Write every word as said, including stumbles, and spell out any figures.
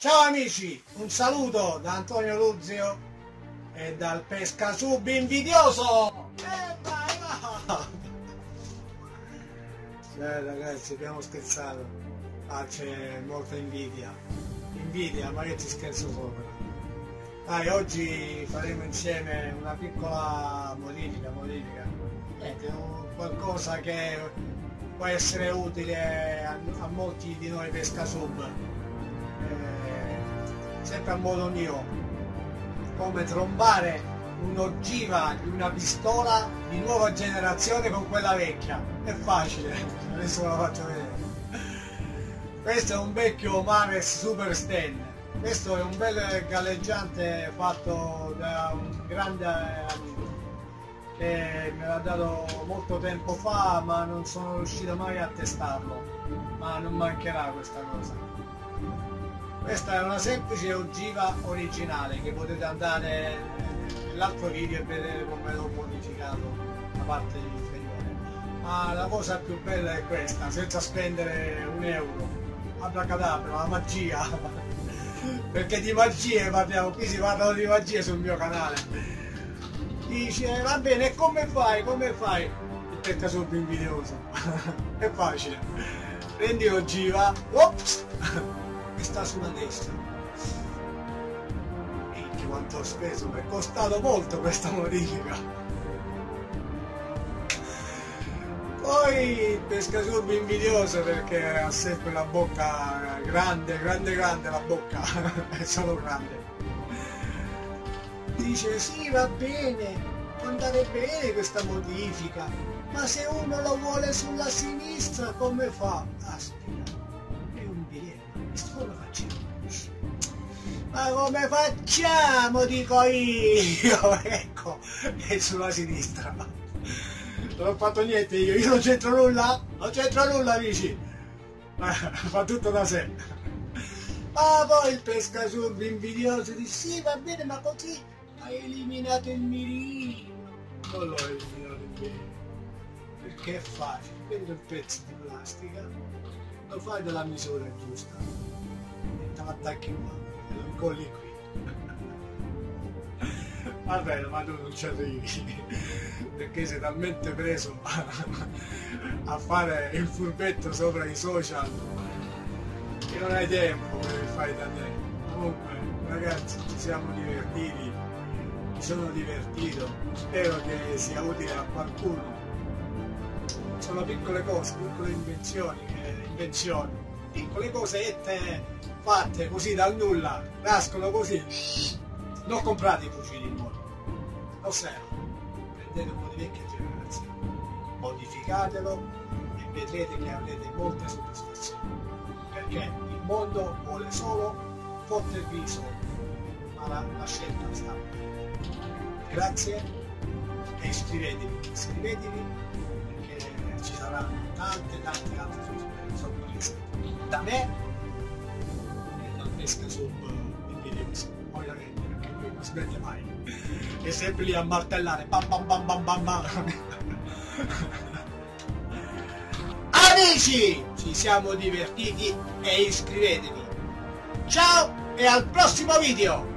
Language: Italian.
Ciao amici, un saluto da Antonio Luzio e dal Pescasub invidioso! E vai, va! Eh ragazzi, abbiamo scherzato. Ah, c'è molta invidia. Invidia, ma che ci scherzo sopra. Dai, oggi faremo insieme una piccola modifica, modifica. Niente, qualcosa che può essere utile a, a molti di noi Pescasub. Eh, sempre a modo mio, come trombare un'ogiva di una pistola di nuova generazione con quella vecchia. È facile, adesso ve la faccio vedere. Questo è un vecchio Mares Super Sten. Questo è un bel galleggiante fatto da un grande amico che me l'ha dato molto tempo fa, ma non sono riuscito mai a testarlo, ma non mancherà questa cosa. Questa è una semplice ogiva originale che potete andare nell'altro video e vedere come l'ho modificato la parte inferiore, ma la cosa più bella è questa, senza spendere un euro. Abracadabra, la magia, perché di magie parliamo, qui si parlano di magie sul mio canale. Dice, va bene, e come fai, come fai? Il Pescasub invidioso. È facile, prendi l'ogiva, ops, e sta sulla destra. Minchia quanto ho speso, mi è costato molto questa modifica. Poi il Pescasub invidioso perché ha sempre la bocca grande, grande, grande la bocca, è solo grande. Dice sì, va bene, può andare bene questa modifica, ma se uno lo vuole sulla sinistra come fa? Aspetta, è un dilemma, questo come facciamo? Ma come facciamo, dico io, ecco, è sulla sinistra. Non ho fatto niente io, io non c'entro nulla, non c'entro nulla amici, fa tutto da sé. Ma poi il Pescasub invidioso dice sì va bene, ma così hai eliminato il mirino. Non l'ho eliminato il mirino, perché è facile, prendi un pezzo di plastica, lo fai della misura giusta e te l'attacchi qua e lo incolli qui. Va bene, ma tu non ci arrivi, perché sei talmente preso a fare il furbetto sopra i social che non hai tempo per il fai da te. Comunque, ragazzi, ci siamo divertiti, mi sono divertito, spero che sia utile a qualcuno. Sono piccole cose, piccole invenzioni, eh, invenzioni, piccole cosette fatte così dal nulla, nascono così. Non comprate i fucili nuovi, non servono, prendete un po' di vecchia generazione, modificatelo e vedrete che avrete molte soddisfazioni, perché il mondo vuole solo fottervi i soldi, ma la, la scelta sta. Grazie e iscrivetevi, iscrivetevi perché ci saranno tante tante altre sorprese da me e dal Pescasub invidioso, ovviamente. Non smette mai, è sempre lì a martellare, bam bam bam bam bam bam. Amici, ci siamo divertiti e iscrivetevi. Ciao e al prossimo video.